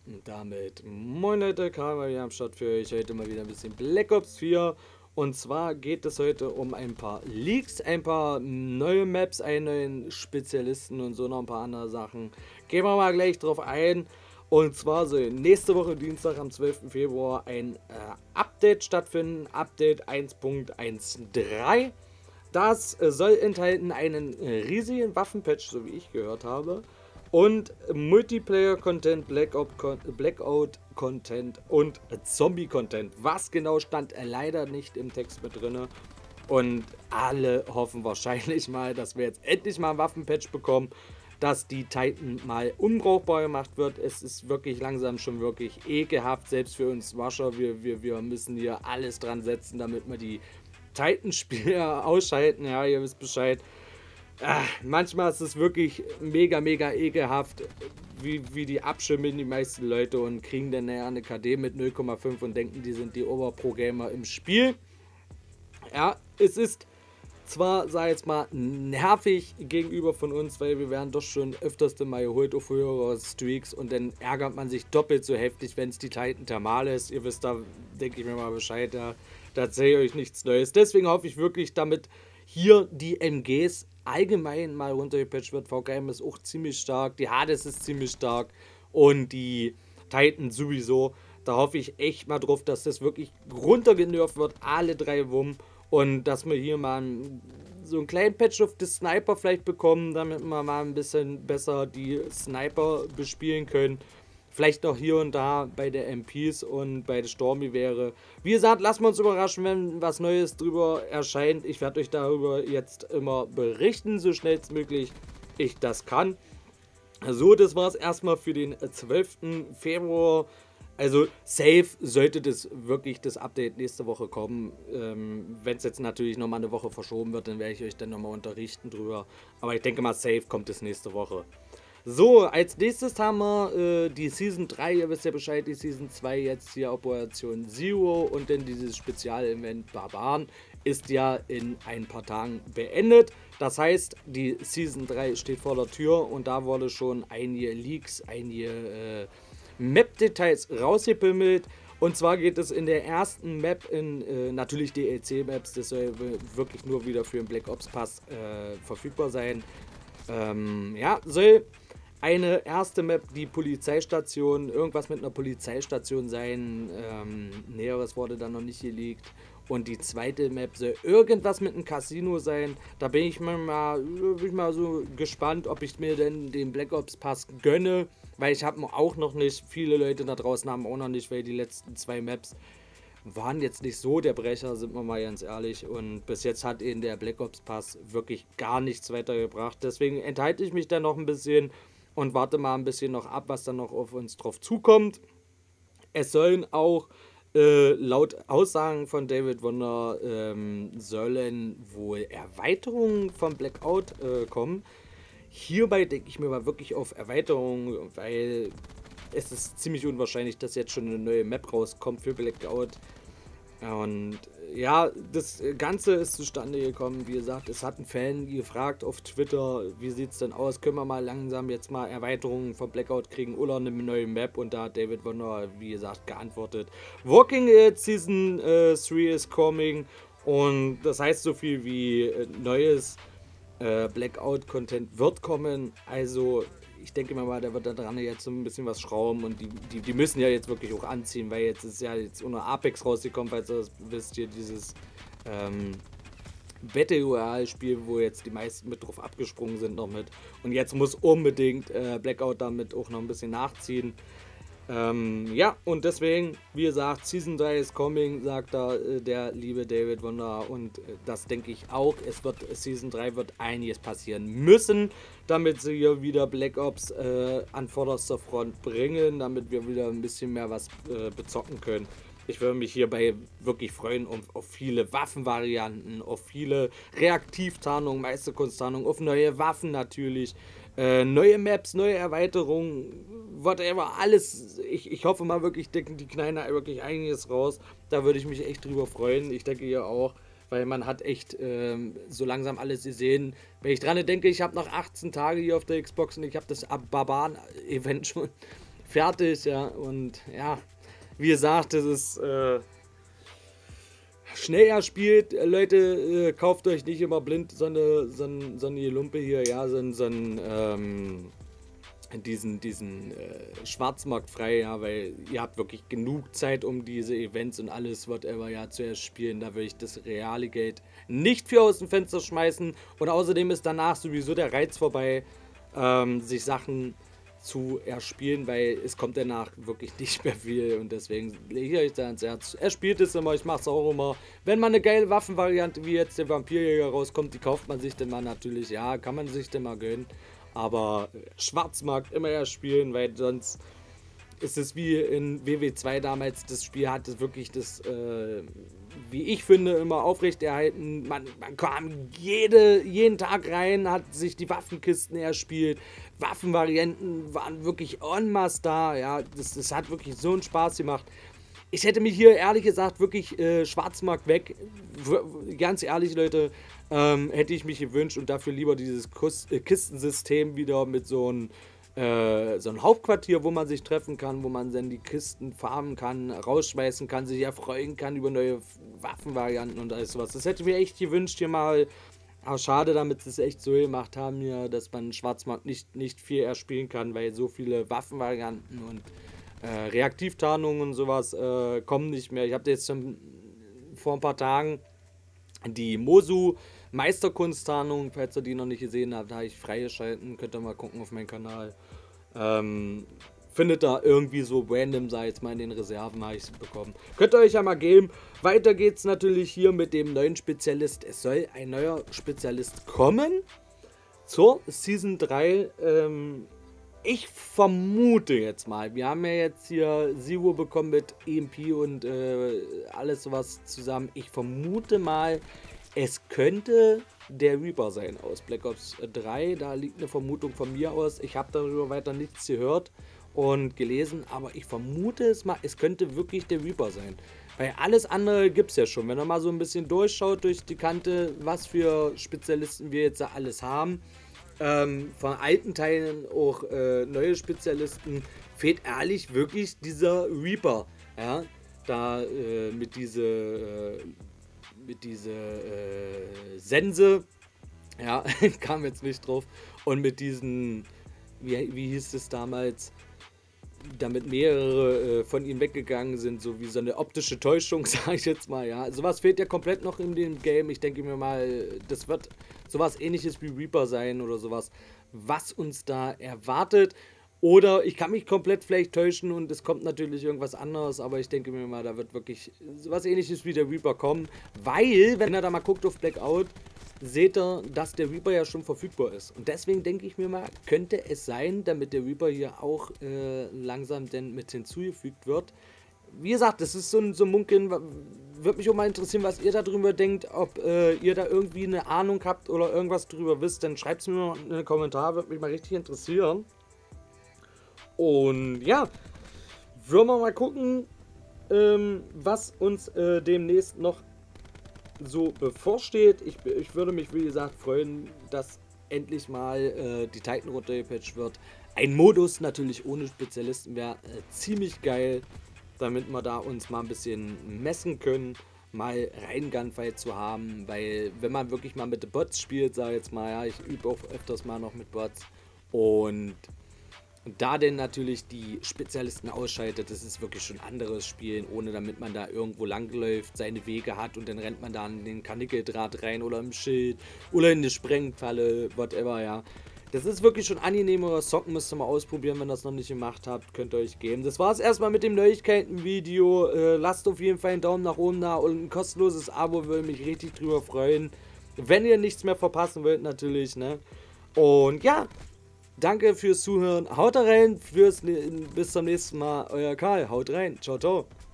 Und damit moin Leute, Karl mal wieder am Start für euch. Heute mal wieder ein bisschen Black Ops 4. Und zwar geht es heute um ein paar Leaks, ein paar neue Maps, einen neuen Spezialisten und so noch ein paar andere Sachen. Gehen wir mal gleich drauf ein. Und zwar soll nächste Woche Dienstag am 12. Februar ein Update stattfinden. Update 1.13. Das soll enthalten einen riesigen Waffenpatch, so wie ich gehört habe. Und Multiplayer-Content, Blackout-Content und Zombie-Content. Was genau stand leider nicht im Text mit drin. Und alle hoffen wahrscheinlich mal, dass wir jetzt endlich mal einen Waffenpatch bekommen, dass die Titan mal unbrauchbar gemacht wird. Es ist wirklich langsam schon wirklich ekelhaft, selbst für uns Wascher. Wir müssen hier alles dran setzen, damit wir die Titan-Spieler ausschalten. Ja, ihr wisst Bescheid. Manchmal ist es wirklich mega, mega ekelhaft, wie die abschimmeln die meisten Leute und kriegen dann eine KD mit 0,5 und denken, die sind die Oberpro-Gamer im Spiel. Ja, es ist zwar, sag ich jetzt mal, nervig gegenüber von uns, weil wir werden doch schon öfters mal geholt auf höhere Streaks und dann ärgert man sich doppelt so heftig, wenn es die Titan Thermal ist. Ihr wisst da, denke ich mir mal Bescheid, da erzähle ich euch nichts Neues. Deswegen hoffe ich wirklich, damit hier die MGs allgemein mal runtergepatcht wird. VKM ist auch ziemlich stark, die Hades ist ziemlich stark und die Titan sowieso. Da hoffe ich echt mal drauf, dass das wirklich runtergenervt wird, alle drei Wumm. Und dass wir hier mal so einen kleinen Patch auf die Sniper vielleicht bekommen, damit wir mal ein bisschen besser die Sniper bespielen können. Vielleicht noch hier und da bei der MPs und bei der Stormy wäre. Wie gesagt, lassen wir uns überraschen, wenn was Neues drüber erscheint. Ich werde euch darüber jetzt immer berichten, so schnellstmöglich ich das kann. So, das war es erstmal für den 12. Februar. Also safe sollte das wirklich das Update nächste Woche kommen. Wenn es jetzt natürlich nochmal eine Woche verschoben wird, dann werde ich euch dann nochmal unterrichten drüber. Aber ich denke mal, safe kommt es nächste Woche. So, als nächstes haben wir die Season 3, ihr wisst ja Bescheid, die Season 2 jetzt hier Operation Zero und dann dieses Spezialevent Barbaren ist ja in ein paar Tagen beendet. Das heißt, die Season 3 steht vor der Tür und da wurde schon einige Leaks, einige Map-Details rausgepimmelt. Und zwar geht es in der ersten Map in natürlich DLC-Maps, das soll wirklich nur wieder für den Black Ops Pass verfügbar sein. Ja, soll eine erste Map die Polizeistation, irgendwas mit einer Polizeistation sein. Näheres wurde dann noch nicht geleakt. Und die zweite Map soll irgendwas mit einem Casino sein. Da bin ich mal so gespannt, ob ich mir denn den Black Ops Pass gönne. Weil ich habe auch noch nicht, viele Leute da draußen haben auch noch nicht, weil die letzten zwei Maps waren jetzt nicht so der Brecher, sind wir mal ganz ehrlich. Und bis jetzt hat ihnen der Black Ops Pass wirklich gar nichts weitergebracht. Deswegen enthalte ich mich da noch ein bisschen und warte mal ein bisschen noch ab, was dann noch auf uns drauf zukommt. Es sollen auch laut Aussagen von David Wonder sollen wohl Erweiterungen von Blackout kommen. Hierbei denke ich mir mal wirklich auf Erweiterungen, weil es ist ziemlich unwahrscheinlich, dass jetzt schon eine neue Map rauskommt für Blackout. Und ja, das Ganze ist zustande gekommen. Wie gesagt, es hat ein Fan gefragt auf Twitter, wie sieht es denn aus? Können wir mal langsam jetzt mal Erweiterungen von Blackout kriegen oder eine neue Map? Und da hat David Wonder, wie gesagt, geantwortet: Walking Dead Season 3 is coming. Und das heißt so viel wie neues Blackout-Content wird kommen. Also ich denke mal, da wird da dran jetzt so ein bisschen was schrauben und die müssen ja jetzt wirklich auch anziehen, weil jetzt ist ja jetzt ohne Apex rausgekommen, falls ihr das wisst, hier dieses Battle Royale Spiel, wo jetzt die meisten mit drauf abgesprungen sind noch mit. Und jetzt muss unbedingt Blackout damit auch noch ein bisschen nachziehen. Ja, und deswegen, wie gesagt, Season 3 is coming, sagt da der liebe David Wonder. Und das denke ich auch. Season 3 wird einiges passieren müssen, damit sie hier wieder Black Ops an vorderster Front bringen, damit wir wieder ein bisschen mehr was bezocken können. Ich würde mich hierbei wirklich freuen auf viele Waffenvarianten, auf viele Reaktivtarnungen, Meisterkunsttarnungen, auf neue Waffen natürlich. Neue Maps, neue Erweiterungen, whatever, alles. Ich hoffe mal wirklich, decken die Kneiner wirklich einiges raus. Da würde ich mich echt drüber freuen. Ich denke ihr auch, weil man hat echt so langsam alles gesehen. Wenn ich dran denke, ich habe noch 18 Tage hier auf der Xbox und ich habe das Barbaren-Event schon fertig, ja, und ja, wie gesagt, das ist schnell erspielt, Leute, kauft euch nicht immer blind so eine Lumpe hier, ja, diesen Schwarzmarkt frei, ja, weil ihr habt wirklich genug Zeit, um diese Events und alles whatever ja zu erspielen. Da würde ich das reale Geld nicht für aus dem Fenster schmeißen, und außerdem ist danach sowieso der Reiz vorbei, sich Sachen zu erspielen, weil es kommt danach wirklich nicht mehr viel, und deswegen lege ich euch da ans Herz. Er spielt es immer, ich mache es auch immer. Wenn man eine geile Waffenvariante wie jetzt der Vampirjäger rauskommt, die kauft man sich dann mal natürlich, ja, kann man sich dann mal gönnen. Aber Schwarzmarkt immer erspielen, weil sonst ist es wie in WW2 damals. Das Spiel hat es wirklich das, wie ich finde, immer aufrechterhalten. Man kam jeden Tag rein, hat sich die Waffenkisten erspielt. Waffenvarianten waren wirklich en masse da. Ja, das hat wirklich so einen Spaß gemacht. Ich hätte mich hier ehrlich gesagt wirklich Schwarzmarkt weg, ganz ehrlich Leute, hätte ich mich gewünscht, und dafür lieber dieses Kistensystem wieder mit so ein Hauptquartier, wo man sich treffen kann, wo man dann die Kisten farmen kann, rausschmeißen kann, sich erfreuen kann über neue Waffenvarianten und alles sowas. Das hätte ich mir echt gewünscht hier mal. Aber schade, damit sie es echt so gemacht haben, ja, dass man Schwarzmarkt nicht viel erspielen kann, weil so viele Waffenvarianten und Reaktivtarnungen und sowas kommen nicht mehr. Ich habe jetzt schon vor ein paar Tagen die Mosu Meisterkunsttarnung, falls ihr die noch nicht gesehen habt, habe ich freigeschalten. Könnt ihr mal gucken auf meinem Kanal. Findet da irgendwie so random, sei jetzt mal in den Reserven, habe ich es bekommen. Könnt ihr euch ja mal geben. Weiter geht's natürlich hier mit dem neuen Spezialist. Es soll ein neuer Spezialist kommen zur Season 3. Ich vermute jetzt mal, wir haben ja jetzt hier Zero bekommen mit EMP und alles sowas zusammen. Ich vermute mal, es könnte der Reaper sein aus Black Ops 3. Da liegt eine Vermutung von mir aus. Ich habe darüber weiter nichts gehört und gelesen, aber ich vermute es mal, es könnte wirklich der Reaper sein. Weil alles andere gibt es ja schon. Wenn er mal so ein bisschen durchschaut durch die Kante, was für Spezialisten wir jetzt da alles haben, von alten Teilen auch neue Spezialisten, fehlt ehrlich wirklich dieser Reaper. Ja, da mit diese Sense, ja, kam jetzt nicht drauf, und mit diesen, wie hieß es damals, damit mehrere von ihnen weggegangen sind, so wie so eine optische Täuschung, sage ich jetzt mal, ja. Sowas fehlt ja komplett noch in dem Game. Ich denke mir mal, das wird sowas ähnliches wie Reaper sein oder sowas, was uns da erwartet. Oder ich kann mich komplett vielleicht täuschen und es kommt natürlich irgendwas anderes, aber ich denke mir mal, da wird wirklich sowas ähnliches wie der Reaper kommen, weil, wenn ihr da mal guckt auf Blackout, seht ihr, dass der Reaper ja schon verfügbar ist. Und deswegen denke ich mir mal, könnte es sein, damit der Reaper hier auch langsam denn mit hinzugefügt wird. Wie gesagt, das ist so ein Munkeln, würde mich auch mal interessieren, was ihr darüber denkt, ob ihr da irgendwie eine Ahnung habt oder irgendwas drüber wisst, dann schreibt es mir mal in den Kommentaren, würde mich mal richtig interessieren. Und ja, würden wir mal gucken, was uns demnächst noch so bevorsteht. Ich würde mich, wie gesagt, freuen, dass endlich mal die Titan runtergepatcht wird. Ein Modus natürlich ohne Spezialisten wäre ziemlich geil, damit wir da uns mal ein bisschen messen können, mal rein Gunfight zu haben, weil wenn man wirklich mal mit den Bots spielt, sag ich jetzt mal, ja, ich übe auch öfters mal noch mit Bots, und da denn natürlich die Spezialisten ausschaltet, das ist wirklich schon ein anderes Spielen, ohne damit man da irgendwo langläuft, seine Wege hat und dann rennt man da in den Karnickeldraht rein oder im Schild oder in eine Sprengfalle, whatever, ja. Das ist wirklich schon angenehmer. Socken müsst ihr mal ausprobieren, wenn ihr das noch nicht gemacht habt, könnt ihr euch geben. Das war es erstmal mit dem Neuigkeiten-Video. Lasst auf jeden Fall einen Daumen nach oben da und ein kostenloses Abo, würde mich richtig drüber freuen. Wenn ihr nichts mehr verpassen wollt, natürlich, ne? Und ja, danke fürs Zuhören. Haut rein, bis zum nächsten Mal. Euer Karl. Haut rein. Ciao, ciao.